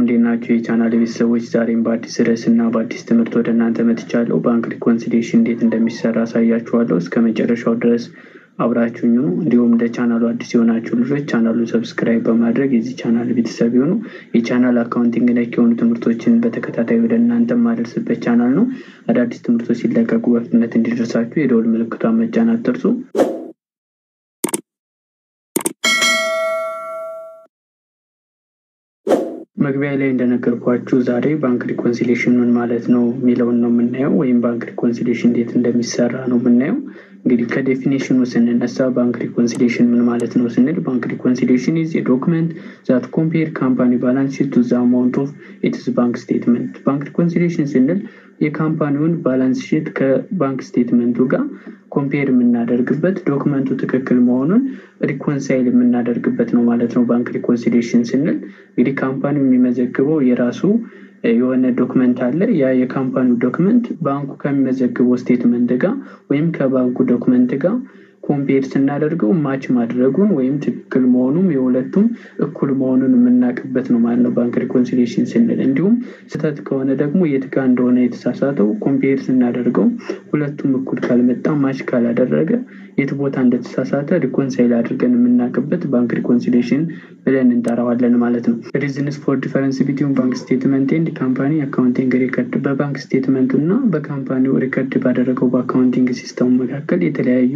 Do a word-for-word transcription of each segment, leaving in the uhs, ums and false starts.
እንዴት ናችሁ የቻናል ቤተሰቦች? ዛሬም በአዲስ ርዕስና በአዲስ ትምህርት ወደ እናንተ መጥቻለሁ። ባንክ ሪኮንሲሊዬሽን እንዴት እንደሚሰራ አሳያችኋለሁ። እስከ መጨረሻው ድረስ አብራችሁኝ ሁኑ። እንዲሁም ለቻናሉ አዲስ የሆናችሁ ልጆች ቻናሉን ሰብስክራይብ በማድረግ የዚህ ቻናል ቤተሰብ ይሁኑ። የቻናል አካውንቲንግ ነክ የሆኑ ትምህርቶችን በተከታታይ ወደ እናንተ ማድረስበት ቻናል ነው። አዳዲስ ትምህርቶች ሲለቀቁ በፍጥነት እንዲደርሳችሁ የደወል ምልክቱን መጫን አትርሱ። መግቢያ ላይ እንደነገርኳችሁ ዛሬ ባንክ ሪኮንሲሊዬሽን ምን ማለት ነው የሚለውን ነው የምናየው፣ ወይም ባንክ ሪኮንሲሊዬሽን እንዴት እንደሚሰራ ነው የምናየው። እንግዲህ ከዴፊኒሽኑ ስንነሳ ባንክ ሪኮንሲሊዬሽን ምን ማለት ነው ስንል ባንክ ሪኮንሲሊዬሽን is a document that compare company balance sheet to the amount of its bank statement። ባንክ ሪኮንሲሊዬሽን ስንል የካምፓኒውን ባላንስ ሺት ከባንክ ስቴትመንቱ ጋር ኮምፔር የምናደርግበት ዶክመንቱ ትክክል መሆኑን ሪኮንሳይል የምናደርግበት ነው ማለት ነው። ባንክ ሪኮንሲሊዬሽን ስንል እንግዲህ ካምፓኒው የሚመዘግበው የራሱ የሆነ ዶክመንት አለ። ያ የካምፓኒው ዶክመንት ባንኩ ከሚመዘግበው ስቴትመንት ጋር ወይም ከባንኩ ዶክመንት ጋር ኮምፔር ስናደርገው ማች ማድረጉን ወይም ትክክል መሆኑን የሁለቱም እኩል መሆኑን የምናውቅበት ነው ማለት ነው ባንክ ሪኮንሲሊዬሽን ስንል። እንዲሁም ስህተት ከሆነ ደግሞ የት ጋር እንደሆነ የተሳሳተው ኮምፔር ስናደርገው ሁለቱም እኩል ካልመጣ ማች ካላደረገ የት ቦታ እንደተሳሳተ ሪኮንሳይል አድርገን የምናውቅበት ባንክ ሪኮንሲሊዬሽን ብለን እንጠራዋለን ማለት ነው። ሪዝንስ ፎር ዲፈረንስ ቢትዊን ባንክ ስቴትመንት ኤንድ ካምፓኒ አካውንቲንግ ሪከርድ። በባንክ ስቴትመንቱ እና በካምፓኒው ሪከርድ ባደረገው በአካውንቲንግ ሲስተሙ መካከል የተለያዩ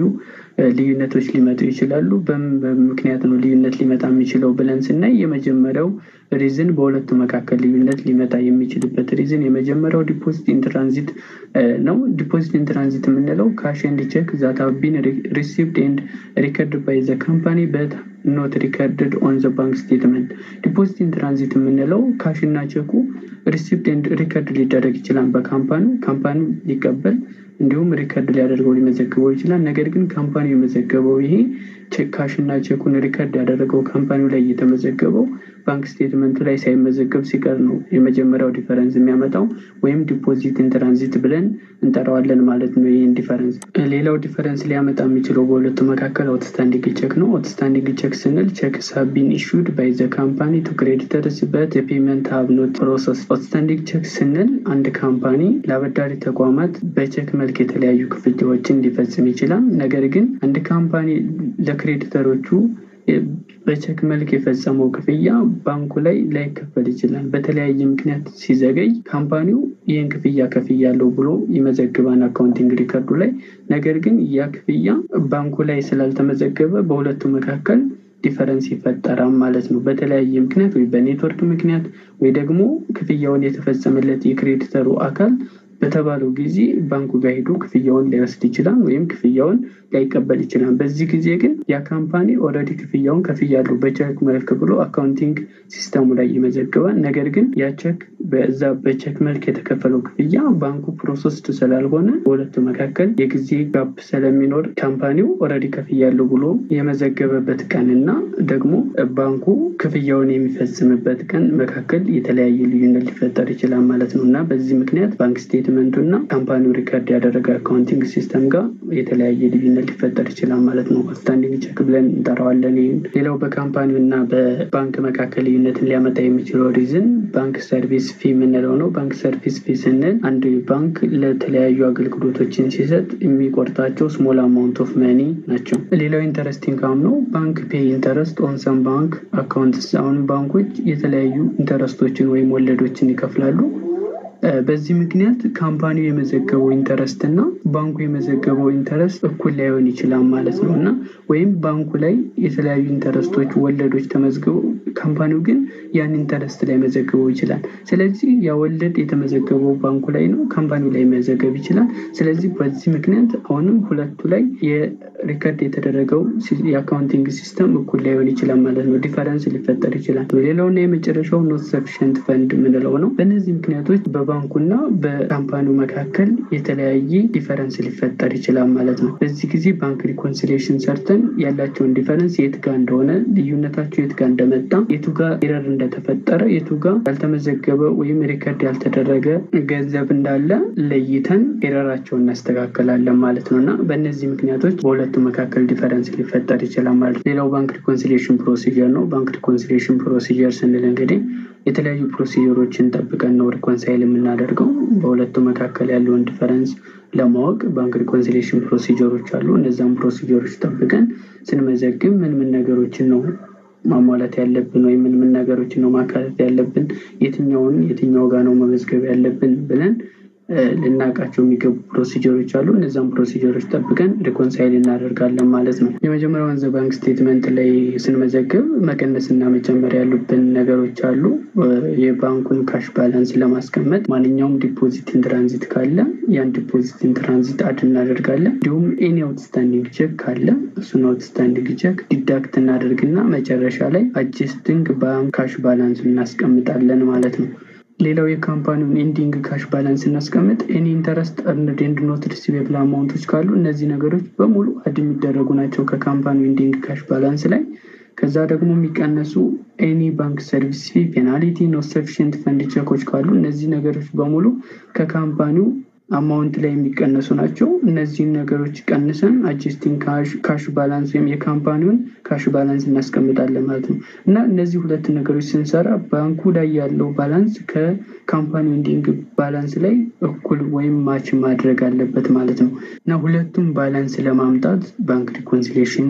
ልዩነቶች ሊመጡ ይችላሉ። በምክንያት ነው ልዩነት ሊመጣ የሚችለው ብለን ስናይ የመጀመሪያው ሪዝን በሁለቱ መካከል ልዩነት ሊመጣ የሚችልበት ሪዝን የመጀመሪያው ዲፖዚት ኢን ትራንዚት ነው። ዲፖዚት ኢን ትራንዚት የምንለው ካሽ ኤንድ ቼክ ዛት ሃቭ ቢን ሪሲቭድ ኤንድ ሪከርድድ ባይ ዘ ካምፓኒ በት ኖት ሪከርድድ ኦን ዘ ባንክ ስቴትመንት። ዲፖዚት ኢን ትራንዚት የምንለው ካሽ እና ቼኩ ሪሲቭድ ኤንድ ሪከርድ ሊደረግ ይችላል በካምፓኒ ካምፓኒ ሊቀበል እንዲሁም ሪከርድ ሊያደርገው ሊመዘግበው ይችላል። ነገር ግን ካምፓኒው የመዘገበው ይሄ ቼክ ካሽ እና ቼኩን ሪከርድ ያደረገው ካምፓኒው ላይ የተመዘገበው ባንክ ስቴትመንቱ ላይ ሳይመዘገብ ሲቀር ነው የመጀመሪያው ዲፈረንስ የሚያመጣው፣ ወይም ዲፖዚት ኢን ትራንዚት ብለን እንጠራዋለን ማለት ነው ይሄን ዲፈረንስ። ሌላው ዲፈረንስ ሊያመጣ የሚችለው በሁለቱ መካከል አውትስታንዲንግ ቼክ ነው። አውትስታንዲንግ ቼክ ስንል ቼክስ ሃቭ ቢን ኢሹድ ባይ ዘ ካምፓኒ ቱ ክሬዲተርስ በት ዘ ፔመንት ሃቭ ኖት ፕሮሰስ። አውትስታንዲንግ ቼክ ስንል አንድ ካምፓኒ ለአበዳሪ ተቋማት በቼክ መልክ የተለያዩ ክፍያዎችን ሊፈጽም ይችላል። ነገር ግን አንድ ካምፓኒ ለክሬዲተሮቹ በቼክ መልክ የፈጸመው ክፍያ ባንኩ ላይ ላይከፈል ይችላል። በተለያየ ምክንያት ሲዘገይ ካምፓኒው ይህን ክፍያ ከፍያለሁ ብሎ ይመዘግባል አካውንቲንግ ሪከርዱ ላይ። ነገር ግን ያ ክፍያ ባንኩ ላይ ስላልተመዘገበ በሁለቱ መካከል ዲፈረንስ ይፈጠራል ማለት ነው። በተለያየ ምክንያት ወይ በኔትወርክ ምክንያት ወይ ደግሞ ክፍያውን የተፈጸመለት የክሬዲተሩ አካል በተባለው ጊዜ ባንኩ ጋር ሄዶ ክፍያውን ሊወስድ ይችላል ወይም ክፍያውን ላይቀበል ይችላል። በዚህ ጊዜ ግን ያ ካምፓኒ ኦልሬዲ ክፍያውን ከፍያለሁ በቼክ መልክ ብሎ አካውንቲንግ ሲስተሙ ላይ ይመዘግባል። ነገር ግን ያ ቼክ በዛ በቼክ መልክ የተከፈለው ክፍያ ባንኩ ፕሮሰስድ ስላልሆነ በሁለቱ መካከል የጊዜ ጋፕ ስለሚኖር ካምፓኒው ኦልሬዲ ከፍያለሁ ብሎ የመዘገበበት ቀንና ደግሞ ባንኩ ክፍያውን የሚፈጽምበት ቀን መካከል የተለያየ ልዩነት ሊፈጠር ይችላል ማለት ነው። እና በዚህ ምክንያት ባንክ ስቴትመንቱና ካምፓኒው ሪከርድ ያደረገ አካውንቲንግ ሲስተም ጋር የተለያየ ልዩነት ሊፈጠር ይችላል ማለት ነው። አውትስታንዲንግ ቼክ ብለን እንጠራዋለን። ሌላው በካምፓኒው እና በባንክ መካከል ልዩነትን ሊያመጣ የሚችለው ሪዝን ባንክ ሰርቪስ ፊ የምንለው ነው። ባንክ ሰርቪስ ፊ ስንል አንድ ባንክ ለተለያዩ አገልግሎቶችን ሲሰጥ የሚቆርጣቸው ስሞል አማውንት ኦፍ መኒ ናቸው። ሌላው ኢንተረስት ኢንካም ነው። ባንክ ፔይ ኢንተረስት ኦን ሰም ባንክ አካውንትስ። አሁን ባንኮች የተለያዩ ኢንተረስቶችን ወይም ወለዶችን ይከፍላሉ። በዚህ ምክንያት ካምፓኒው የመዘገበው ኢንተረስት እና ባንኩ የመዘገበው ኢንተረስት እኩል ላይሆን ይችላል ማለት ነው። እና ወይም ባንኩ ላይ የተለያዩ ኢንተረስቶች ወለዶች ተመዝግበው ካምፓኒው ግን ያን ኢንተረስት ላይ መዘገበው ይችላል። ስለዚህ ያ ወለድ የተመዘገበው ባንኩ ላይ ነው፣ ካምፓኒው ላይ መዘገብ ይችላል። ስለዚህ በዚህ ምክንያት አሁንም ሁለቱ ላይ የሪከርድ የተደረገው የአካውንቲንግ ሲስተም እኩል ላይሆን ይችላል ማለት ነው። ዲፈረንስ ሊፈጠር ይችላል። ሌላውና የመጨረሻው ኖት ሰፊሽንት ፈንድ የምንለው ነው። በእነዚህ ምክንያቶች በባንኩና በካምፓኒው መካከል የተለያየ ዲፈረንስ ሊፈጠር ይችላል ማለት ነው። በዚህ ጊዜ ባንክ ሪኮንሲሊዬሽን ሰርተን ያላቸውን ዲፈረንስ የት ጋር እንደሆነ ልዩነታቸው የት ጋር እንደመጣ የቱ ጋር ኤረር እንደተፈጠረ የቱ ጋር ያልተመዘገበ ወይም ሪከርድ ያልተደረገ ገንዘብ እንዳለ ለይተን ኤረራቸውን እናስተካክላለን ማለት ነውና በእነዚህ ምክንያቶች በሁለቱ መካከል ዲፈረንስ ሊፈጠር ይችላል ማለት ነው። ሌላው ባንክ ሪኮንሲሊዬሽን ፕሮሲጀር ነው። ባንክ ሪኮንሲሊዬሽን ፕሮሲጀር ስንል እንግዲህ የተለያዩ ፕሮሲጀሮችን ጠብቀን ነው ሪኮንሳይል የምናደርገው። በሁለቱ መካከል ያለውን ዲፈረንስ ለማወቅ ባንክ ሪኮንሲሊዬሽን ፕሮሲጀሮች አሉ። እነዛም ፕሮሲጀሮች ጠብቀን ስንመዘግብ ምን ምን ነገሮችን ነው ማሟላት ያለብን ወይ ምን ምን ነገሮችን ነው ማካተት ያለብን፣ የትኛውን የትኛው ጋር ነው መመዝገብ ያለብን ብለን ልናቃቸው የሚገቡ ፕሮሲጀሮች አሉ። እነዛም ፕሮሲጀሮች ጠብቀን ሪኮንሳይል እናደርጋለን ማለት ነው። የመጀመሪያውን ዘ ባንክ ስቴትመንት ላይ ስንመዘግብ መቀነስና መጨመር ያሉብን ነገሮች አሉ። የባንኩን ካሽ ባላንስ ለማስቀመጥ ማንኛውም ዲፖዚት ኢን ትራንዚት ካለ ያን ዲፖዚት ኢን ትራንዚት አድ እናደርጋለን። እንዲሁም ኤኒ አውትስታንዲንግ ቼክ ካለ እሱን አውትስታንዲንግ ቼክ ዲዳክት እናደርግና መጨረሻ ላይ አጀስቲንግ ባንክ ካሽ ባላንስ እናስቀምጣለን ማለት ነው። ሌላው የካምፓኒውን ኢንዲንግ ካሽ ባላንስ እናስቀምጥ። ኤኒ ኢንተረስት እርንድ ኤንድ ኖት ሪሲቬብል አማውንቶች ካሉ እነዚህ ነገሮች በሙሉ አድ የሚደረጉ ናቸው ከካምፓኒው ኢንዲንግ ካሽ ባላንስ ላይ። ከዛ ደግሞ የሚቀነሱ ኤኒ ባንክ ሰርቪስ ፊ፣ ፔናልቲ፣ ኖት ሰፊሽንት ፈንድ ቼኮች ካሉ እነዚህ ነገሮች በሙሉ ከካምፓኒው አማውንት ላይ የሚቀነሱ ናቸው። እነዚህን ነገሮች ቀንሰን አጀስቲንግ ካሽ ካሽ ባላንስ ወይም የካምፓኒውን ካሽ ባላንስ እናስቀምጣለን ማለት ነው። እና እነዚህ ሁለት ነገሮች ስንሰራ ባንኩ ላይ ያለው ባላንስ ከካምፓኒው ኢንዲንግ ባላንስ ላይ እኩል ወይም ማች ማድረግ አለበት ማለት ነው። እና ሁለቱም ባላንስ ለማምጣት ባንክ ሪኮንሲሊዬሽን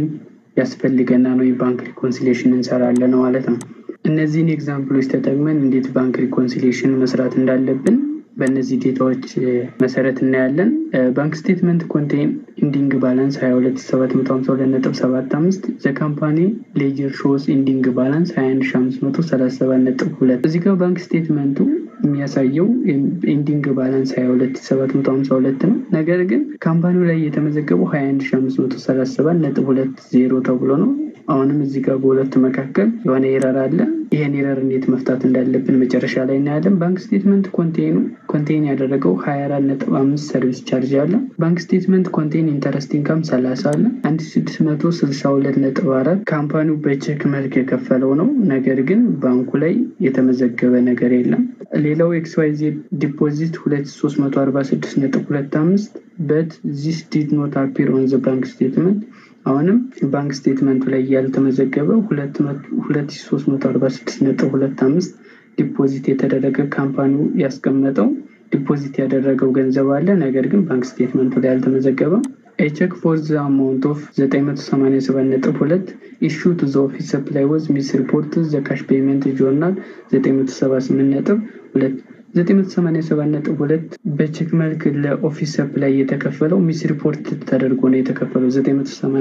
ያስፈልገናል ወይ ባንክ ሪኮንሲሊዬሽን እንሰራለን ማለት ነው። እነዚህን ኤግዛምፕሎች ተጠቅመን እንዴት ባንክ ሪኮንሲሊዬሽን መስራት እንዳለብን በእነዚህ ዴታዎች መሰረት እናያለን። ባንክ ስቴትመንት ኮንቴን ኢንዲንግ ባላንስ ሃያ ሁለት ሺህ ሰባት መቶ ሃምሳ ሁለት ነጥብ ሰባት አምስት ዘ ካምፓኒ ሌጀር ሾውስ ኢንዲንግ ባላንስ ሃያ አንድ ሺህ አምስት መቶ ሰላሳ ሰባት ነጥብ ሁለት። እዚህ ጋር ባንክ ስቴትመንቱ የሚያሳየው ኢንዲንግ ባላንስ ሃያ ሁለት ሺህ ሰባት መቶ ሃምሳ ሁለት ነው። ነገር ግን ካምፓኒው ላይ የተመዘገበው ሃያ አንድ ሺህ አምስት መቶ ሰላሳ ሰባት ነጥብ ሁለት ዜሮ ተብሎ ነው። አሁንም እዚህ ጋር በሁለቱ መካከል የሆነ ኤረር አለ። ይሄን ኤረር እንዴት መፍታት እንዳለብን መጨረሻ ላይ እናያለን። ባንክ ስቴትመንት ኮንቴኑ ኮንቴን ያደረገው ሃያ አራት ነጥብ አምስት ሰርቪስ ቻርጅ አለ። ባንክ ስቴትመንት ኮንቴን ኢንተረስት ኢንካም ሰላሳ አለ። አንድ ሺህ ስድስት መቶ ስልሳ ሁለት ነጥብ አራት ካምፓኒው በቼክ መልክ የከፈለው ነው። ነገር ግን ባንኩ ላይ የተመዘገበ ነገር የለም። ሌላው ኤክስ ዋይ ዜድ ዲፖዚት ሁለት ሺህ ሶስት መቶ አርባ ስድስት ነጥብ ሁለት አምስት but this did not appear on the bank statement። አሁንም ባንክ ስቴትመንቱ ላይ ያልተመዘገበው ሁለት ሺህ ሶስት መቶ አርባ ስድስት ነጥብ ሁለት አምስት ዲፖዚት የተደረገ ካምፓኒው ያስቀመጠው ዲፖዚት ያደረገው ገንዘብ አለ። ነገር ግን ባንክ ስቴትመንቱ ላይ ያልተመዘገበው a check for the amount of ዘጠኝ መቶ ሰማንያ ሰባት ነጥብ ሁለት issued to the office supply was misreported the cash payment journal ዘጠኝ መቶ ሰባ ስምንት ነጥብ ሁለት ዘጠኝ መቶ ሰማንያ ሰባት ነጥብ ሁለት በቼክ መልክ ለኦፊስ ሰፕላይ የተከፈለው ሚስ ሪፖርት ተደርጎ ነው የተከፈለው። ዘጠኝ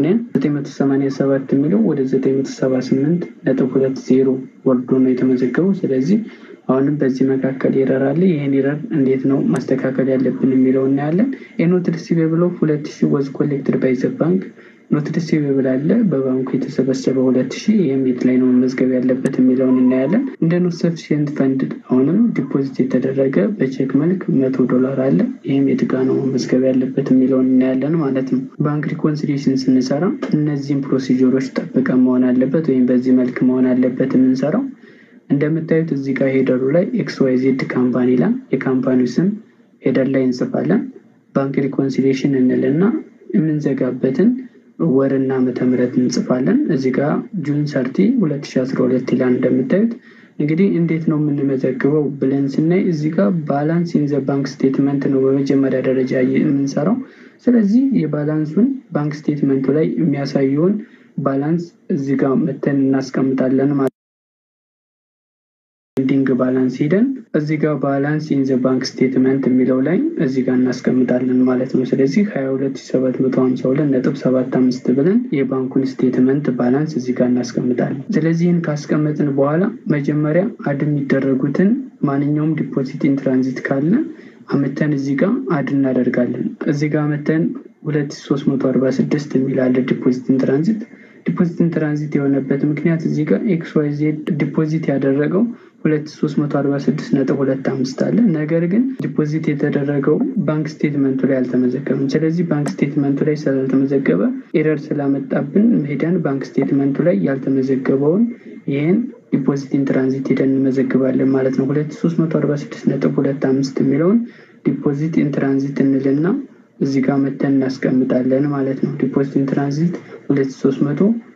መቶ ሰማንያ ሰባት የሚለው ወደ ዘጠኝ መቶ ሰባ ስምንት ነጥብ ሁለት ዜሮ ወርዶ ነው የተመዘገበው። ስለዚህ አሁንም በዚህ መካከል ኤረር አለ። ይሄን ኤረር እንዴት ነው ማስተካከል ያለብን የሚለው እናያለን። ኖት ሪሲቬብል ኦፍ ሁለት ሺህ was collected by the bank። ኖት ሪሲቬብል አለ በባንኩ የተሰበሰበ ሁለት ሺህ የት ላይ ነው መዝገብ ያለበት የሚለውን እናያለን። እንደ ኖት ሰፊሽንት ፈንድ አሁንም ዲፖዚት የተደረገ በቼክ መልክ መቶ ዶላር አለ። ይሄም የት ጋር ነው መዝገብ ያለበት የሚለውን እናያለን ማለት ነው። ባንክ ሪኮንሲሊዬሽን ስንሰራ እነዚህን ፕሮሲጀሮች ጠብቀን መሆን አለበት ወይም በዚህ መልክ መሆን አለበት የምንሰራው። እንደምታዩት እዚህ ጋር ሄደሩ ላይ ኤክስ ዋይ ዜድ ካምፓኒ ላይ የካምፓኒው ስም ሄደር ላይ እንጽፋለን። ባንክ ሪኮንሲሊዬሽን እንልና የምንዘጋበትን ወርና ዓመተ ምህረት እንጽፋለን። እዚህ ጋር ጁን ሰርቲ ሁለት ሺህ አስራ ሁለት ይላል። እንደምታዩት እንግዲህ እንዴት ነው የምንመዘግበው ብለን ስናይ እዚህ ጋር ባላንስ ኢን ዘ ባንክ ስቴትመንት ነው በመጀመሪያ ደረጃ የምንሰራው። ስለዚህ የባላንሱን ባንክ ስቴትመንቱ ላይ የሚያሳየውን ባላንስ እዚህ ጋር መተን እናስቀምጣለን ማለት ኢንዲንግ ባላንስ ሄደን እዚህ ጋር ባላንስ ኢን ዘ ባንክ ስቴትመንት የሚለው ላይ እዚህ ጋር እናስቀምጣለን ማለት ነው። ስለዚህ ሃያ ሁለት ሺህ ሰባት መቶ ሃምሳ ሁለት ነጥብ ሰባት አምስት ብለን የባንኩን ስቴትመንት ባላንስ እዚህ ጋር እናስቀምጣለን። ስለዚህ ይህን ካስቀመጥን በኋላ መጀመሪያ አድ የሚደረጉትን ማንኛውም ዲፖዚት ኢን ትራንዚት ካለ አመተን እዚህ ጋር አድ እናደርጋለን። እዚህ ጋር አመተን ሁለት ሺህ ሶስት መቶ አርባ ስድስት የሚል አለ ዲፖዚት ኢን ትራንዚት። ዲፖዚት ኢን ትራንዚት የሆነበት ምክንያት እዚህ ጋር ኤክስ ዋይ ዜድ ዲፖዚት ያደረገው ሁለት ሺህ ሶስት መቶ አርባ ስድስት ነጥብ ሁለት አምስት አለ። ነገር ግን ዲፖዚት የተደረገው ባንክ ስቴትመንቱ ላይ አልተመዘገበም። ስለዚህ ባንክ ስቴትመንቱ ላይ ስላልተመዘገበ ኤረር ስላመጣብን ሄደን ባንክ ስቴትመንቱ ላይ ያልተመዘገበውን ይሄን ዲፖዚት ኢን ትራንዚት ሄደን እንመዘግባለን ማለት ነው። ሁለት ሺህ ሶስት መቶ አርባ ስድስት ነጥብ ሁለት አምስት የሚለውን ዲፖዚት ኢን ትራንዚት እንልና እዚህ ጋር መተን እናስቀምጣለን ማለት ነው። ዲፖዚት ኢን ትራንዚት ሁለት ሺህ ሶስት መቶ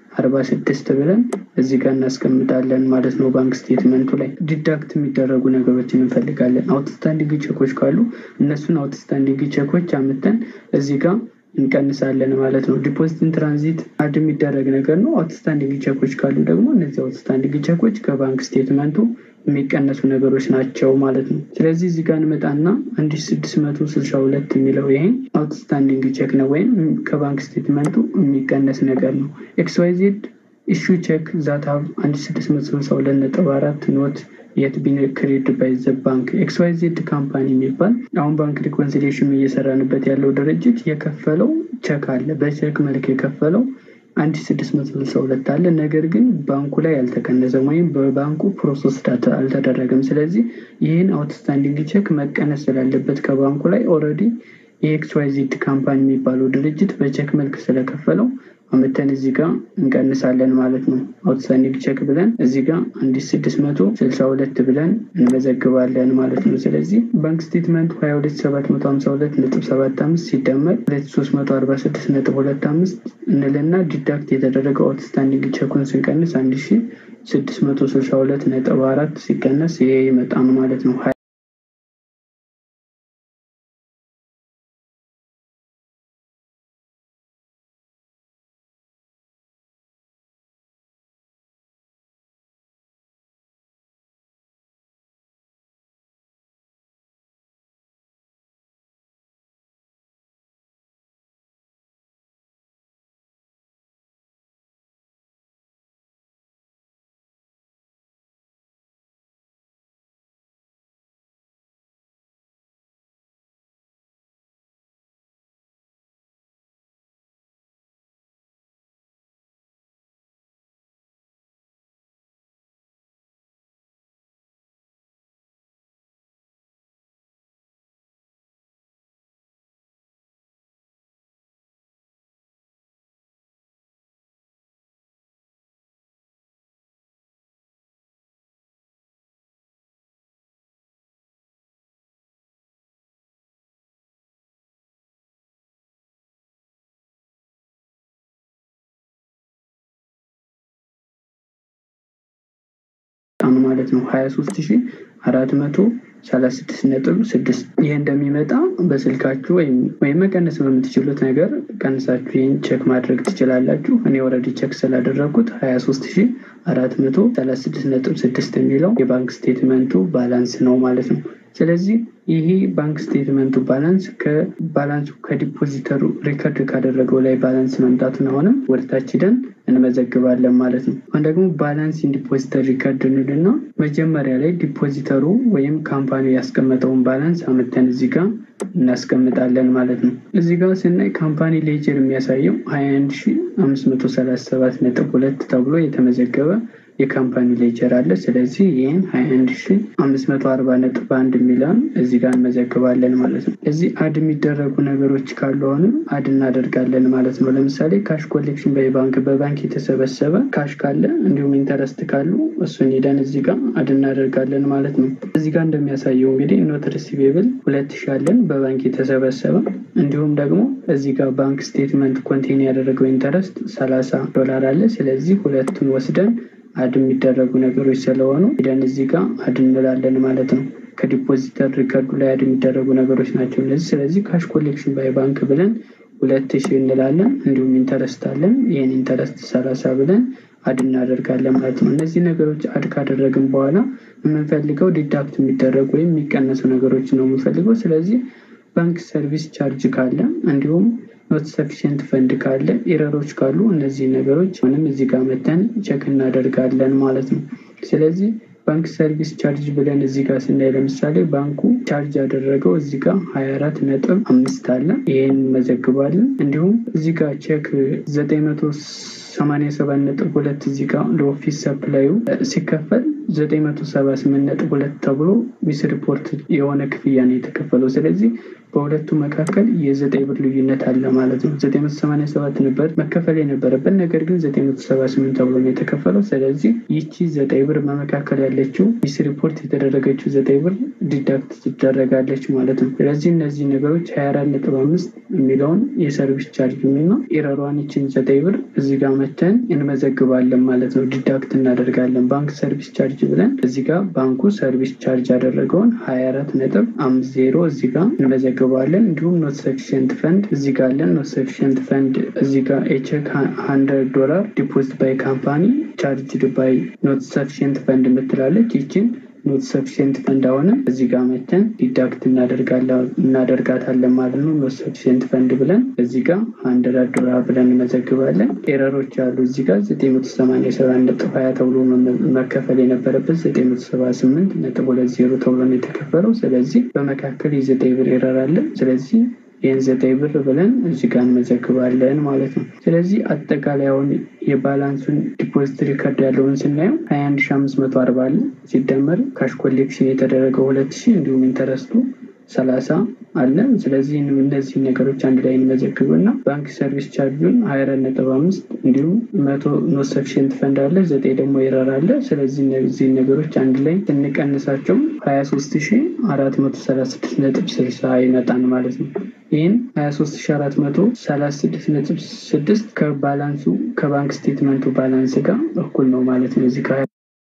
አርባ ስድስት ብለን እዚህ ጋር እናስቀምጣለን ማለት ነው። ባንክ ስቴትመንቱ ላይ ዲዳክት የሚደረጉ ነገሮችን እንፈልጋለን። አውትስታንዲንግ ቼኮች ካሉ እነሱን አውትስታንዲንግ ቼኮች አምጥተን እዚህ ጋር እንቀንሳለን ማለት ነው። ዲፖዚት ኢን ትራንዚት አድ የሚደረግ ነገር ነው። አውትስታንዲንግ ቼኮች ካሉ ደግሞ እነዚህ አውትስታንዲንግ ቼኮች ከባንክ ስቴትመንቱ የሚቀነሱ ነገሮች ናቸው ማለት ነው። ስለዚህ እዚህ ጋር እንመጣና አንድ ሺህ ስድስት መቶ ስልሳ ሁለት የሚለው ይሄ አውትስታንዲንግ ቼክ ነው ወይም ከባንክ ስቴትመንቱ የሚቀነስ ነገር ነው። ኤክስ ዋይ ዜድ ኢሹ ቼክ ዛት ሃቭ አንድ ሺህ ስድስት መቶ ስልሳ ሁለት ነጥብ አራት ኖት የት ቢን ክሬዲት ባይ ዘ ባንክ ኤክስ ዋይ ዜድ ካምፓኒ የሚባል አሁን ባንክ ሪኮንሲሊዬሽን እየሰራንበት ያለው ድርጅት የከፈለው ቼክ አለ። በቼክ መልክ የከፈለው አንድ ሺህ ስድስት መቶ ስልሳ ሁለት አለ። ነገር ግን ባንኩ ላይ አልተቀነሰም ወይም በባንኩ ፕሮሰስ አልተደረገም። ስለዚህ ይህን አውትስታንዲንግ ቼክ መቀነስ ስላለበት ከባንኩ ላይ ኦልሬዲ የኤክስ ዋይ ዜድ ካምፓኒ የሚባለው ድርጅት በቼክ መልክ ስለከፈለው አመተን እዚህ ጋር እንቀንሳለን ማለት ነው። አውትስታንዲንግ ቼክ ብለን እዚህ ጋር አንድ ሺህ ስድስት መቶ ስልሳ ሁለት ብለን እንመዘግባለን ማለት ነው። ስለዚህ ባንክ ስቴትመንቱ ሃያ ሁለት ሺህ ሰባት መቶ ሃምሳ ሁለት ነጥብ ሰባት አምስት ሲደመር ሁለት ሺህ ሶስት መቶ አርባ ስድስት ነጥብ ሁለት አምስት እንልና ዲዳክት የተደረገው አውትስታንዲንግ ቼኩን ስንቀንስ አንድ ሺህ ስድስት መቶ ስልሳ ሁለት ነጥብ አራት ሲቀነስ ይሄ ይመጣል ማለት ነው። ማለት ነው ሃያ ሶስት ሺህ አራት መቶ ሰላሳ ስድስት ነጥብ ስድስት ይሄ እንደሚመጣ በስልካችሁ ወይም ወይም መቀነስ በምትችሉት ነገር ቀንሳችሁ ይሄን ቼክ ማድረግ ትችላላችሁ። እኔ ኦልሬዲ ቼክ ስላደረኩት ሃያ ሶስት ሺህ አራት መቶ ሰላሳ ስድስት ነጥብ ስድስት የሚለው የባንክ ስቴትመንቱ ባላንስ ነው ማለት ነው። ስለዚህ ይሄ ባንክ ስቴትመንቱ ባላንስ ከባላንሱ ከዲፖዚተሩ ሪከርድ ካደረገው ላይ ባላንስ መምጣቱን አሁንም ወደታች ሄደን እንመዘግባለን ማለት ነው። አሁን ደግሞ ባላንስ ኢን ዲፖዚተር ሪከርድ እንልና መጀመሪያ ላይ ዲፖዚተሩ ወይም ካምፓኒው ያስቀመጠውን ባላንስ አመተን እዚህ ጋር እናስቀምጣለን ማለት ነው። እዚህ ጋር ስናይ ካምፓኒ ሌጀር የሚያሳየው ሃያ አንድ ሺህ አምስት መቶ ሰላሳ ሰባት ነጥብ ሁለት ተብሎ የተመዘገበ የካምፓኒ ሌጀር አለ። ስለዚህ ይሄን ሃያ አንድ ሺህ አምስት መቶ አርባ ነጥብ አንድ ሚሊዮን እዚህ ጋር እንመዘግባለን ማለት ነው። እዚህ አድ የሚደረጉ ነገሮች ካሉ አሁንም አድ እናደርጋለን ማለት ነው። ለምሳሌ ካሽ ኮሌክሽን በባንክ በባንክ የተሰበሰበ ካሽ ካለ እንዲሁም ኢንተረስት ካሉ እሱን ሄደን እዚህ ጋር አድ እናደርጋለን ማለት ነው። እዚህ ጋር እንደሚያሳየው እንግዲህ ኖት ሪሲቬብል ሁለት ሺህ አለን በባንክ የተሰበሰበ እንዲሁም ደግሞ እዚህ ጋር ባንክ ስቴትመንት ኮንቴን ያደረገው ኢንተረስት ሰላሳ ዶላር አለ። ስለዚህ ሁለቱን ወስደን አድ የሚደረጉ ነገሮች ስለሆኑ ሄደን እዚህ ጋር አድ እንላለን ማለት ነው። ከዲፖዚተር ሪከርዱ ላይ አድ የሚደረጉ ነገሮች ናቸው እነዚህ። ስለዚህ ካሽ ኮሌክሽን ባይ ባንክ ብለን ሁለት ሺህ እንላለን። እንዲሁም ኢንተረስት አለን። ይሄን ኢንተረስት ሰላሳ ብለን አድ እናደርጋለን ማለት ነው። እነዚህ ነገሮች አድ ካደረግን በኋላ የምንፈልገው ዲዳክት የሚደረጉ ወይም የሚቀነሱ ነገሮች ነው የምንፈልገው። ስለዚህ ባንክ ሰርቪስ ቻርጅ ካለ እንዲሁም ኖት ሰፊሽንት ፈንድ ካለ ኤረሮች ካሉ እነዚህ ነገሮች ምንም እዚህ ጋር መተን ቼክ እናደርጋለን ማለት ነው። ስለዚህ ባንክ ሰርቪስ ቻርጅ ብለን እዚህ ጋር ስናይ ለምሳሌ ባንኩ ቻርጅ ያደረገው እዚህ ጋር ሃያ አራት ነጥብ አምስት አለ። ይሄን መዘግባለን። እንዲሁም እዚህ ጋር ቼክ ዘጠኝ መቶ ሰማንያ ሰባት ነጥብ ሁለት እዚህ ጋር ለኦፊስ ሰፕላዩ ሲከፈል ዘጠኝ መቶ ሰባ ስምንት ነጥብ ሁለት ተብሎ ሚስ ሪፖርት የሆነ ክፍያ ነው የተከፈለው። ስለዚህ በሁለቱ መካከል የዘጠኝ ብር ልዩነት አለ ማለት ነው። ዘጠኝ መቶ ሰማንያ ሰባት ነበር መከፈል የነበረበት ነገር ግን ዘጠኝ መቶ ሰባ ስምንት ተብሎ ነው የተከፈለው። ስለዚህ ይቺ ዘጠኝ ብር በመካከል ያለችው ሚስ ሪፖርት የተደረገችው ዘጠኝ ብር ዲዳክት ትደረጋለች ማለት ነው። ስለዚህ እነዚህ ነገሮች ሀያ አራት ነጥብ አምስት የሚለውን የሰርቪስ ቻርጅ እና ኤረሯን ይችን ዘጠኝ ብር እዚህ ጋር መተን እንመዘግባለን ማለት ነው። ዲዳክት እናደርጋለን ባንክ ሰርቪስ ቻርጅ ብለን እዚህ ጋር ባንኩ ሰርቪስ ቻርጅ ያደረገውን ሀያ አራት ነጥብ አምስት ዜሮ እዚህ ጋር እንመዘግባለን። እንዲሁም ኖት ሰፊሽንት ፈንድ እዚህ ጋር አለን። ኖት ሰፊሽንት ፈንድ እዚህ ጋር ኤቼክ ሀንድረድ ዶላር ዲፖዚት ባይ ካምፓኒ ቻርጅድ ባይ ኖት ሰፊሽንት ፈንድ የምትላለች ይችን ኖት ሰፊሽንት ፈንድ አሁን እዚህ ጋር መተን ዲዳክት እናደርጋለን እናደርጋታለን ማለት ነው። ኖት ሰፊሽንት ፈንድ ብለን እዚህ ጋር ሀንድረድ ዶላር ብለን እንመዘግባለን። ኤረሮች አሉ እዚህ ጋር ዘጠኝ መቶ ሰማንያ ሰባት ነጥብ ሀያ ተብሎ መከፈል የነበረበት ዘጠኝ መቶ ሰባ ስምንት ነጥብ ሁለት ዜሮ ተብሎ ነው የተከፈለው። ስለዚህ በመካከል የዘጠኝ ብር ኤረር አለ። ስለዚህ ይህን ዘጠኝ ብር ብለን እዚህ ጋር እንመዘግባለን ማለት ነው። ስለዚህ አጠቃላይ አሁን የባላንሱን ዲፖዚት ሪከርድ ያለውን ስናየው ሀያ አንድ ሺህ አምስት መቶ አርባ አለ ሲደመር ካሽ ኮሌክሽን የተደረገው ሁለት ሺህ እንዲሁም ኢንተረስቱ ሰላሳ አለ። ስለዚህ እነዚህ ነገሮች አንድ ላይ እንመዘግብና ባንክ ሰርቪስ ቻርጁን ሀያ አራት ነጥብ አምስት እንዲሁም መቶ ኖት ሰፊሽንት ፈንድ አለ ዘጠኝ ደግሞ ኤረር አለ። ስለዚህ እነዚህ ነገሮች አንድ ላይ ስንቀንሳቸው ሀያ ሶስት ሺህ አራት መቶ ሰላሳ ስድስት ነጥብ ስልሳ ይመጣል ማለት ነው። ይህን ሀያ ሶስት ሺህ አራት መቶ ሰላሳ ስድስት ነጥብ ስድስት ከባላንሱ ከባንክ ስቴትመንቱ ባላንስ ጋር እኩል ነው ማለት ነው። እዚህ ጋር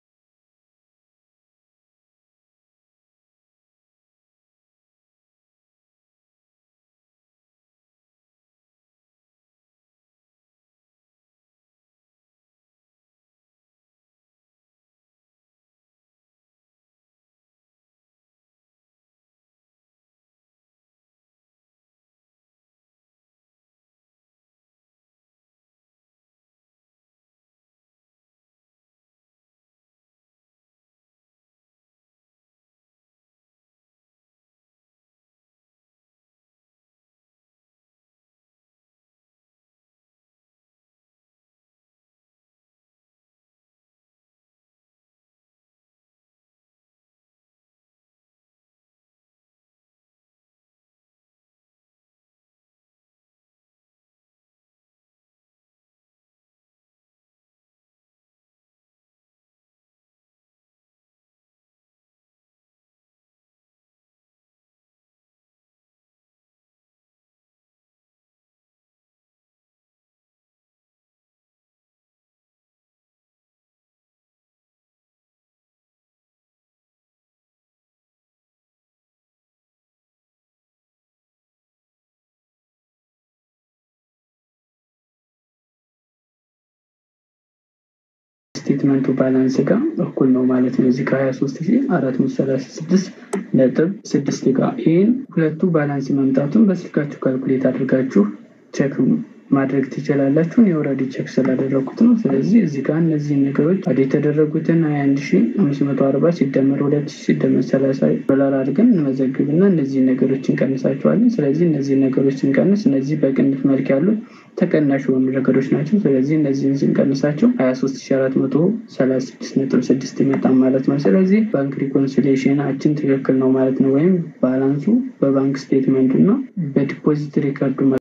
ስቴትመንቱ ባላንስ ጋር እኩል ነው ማለት ነው። እዚህ ጋር ሀያ ሶስት ሺህ አራት መቶ ሰላሳ ስድስት ነጥብ ስድስት ጋር ይሄን ሁለቱ ባላንስ መምጣቱን በስልካችሁ ካልኩሌት አድርጋችሁ ቼክ ማድረግ ትችላላችሁ። እኔ ኦሬዲ ቼክ ስላደረኩት ነው። ስለዚህ እዚህ ጋር እነዚህ ነገሮች አዲ ተደረጉትን ሀያ አንድ ሺህ አምስት መቶ አርባ ሲደመር ሁለት ሺህ ሲደመር ሰላሳ ዶላር አድርገን እንመዘግብና እነዚህ ነገሮችን እንቀንሳቸዋለን። ስለዚህ እነዚህ ነገሮችን ቀንስ እነዚህ በቅንፍ መልክ ያሉት ተቀናሽ የሆኑ ነገሮች ናቸው። ስለዚህ እነዚህን ስንቀንሳቸው ሀያ ሶስት ሺህ አራት መቶ ሰላሳ ስድስት ነጥብ ስድስት ይመጣል ማለት ነው። ስለዚህ ባንክ ሪኮንሲሊዬሽናችን ትክክል ነው ማለት ነው። ወይም ባላንሱ በባንክ ስቴትመንቱ እና በዲፖዚት ሪከርዱ